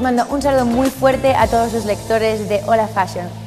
mando un saludo muy fuerte a todos los lectores de Hola Fashion.